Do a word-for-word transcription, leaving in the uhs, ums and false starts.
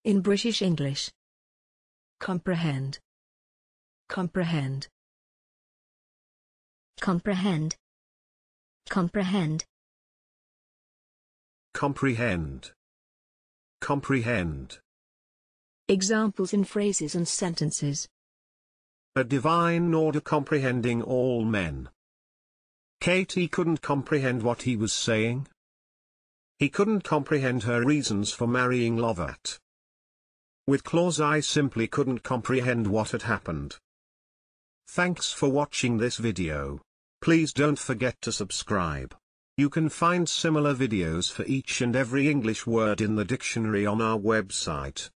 In British English. Comprehend. Comprehend. Comprehend. Comprehend. Comprehend. Comprehend. Examples in phrases and sentences. A divine order comprehending all men. Katie couldn't comprehend what he was saying. He couldn't comprehend her reasons for marrying Lovat. With Claus, I simply couldn't comprehend what had happened. Thanks for watching this video. Please don't forget to subscribe. You can find similar videos for each and every English word in the dictionary on our website.